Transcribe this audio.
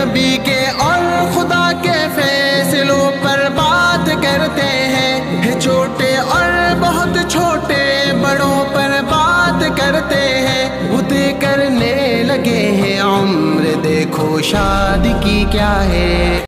नबी के और खुदा के फैसलों पर बात करते हैं। छोटे और बहुत छोटे बड़ों पर बात करते हैं। उते करने लगे हैं उम्र, देखो शादी की क्या है।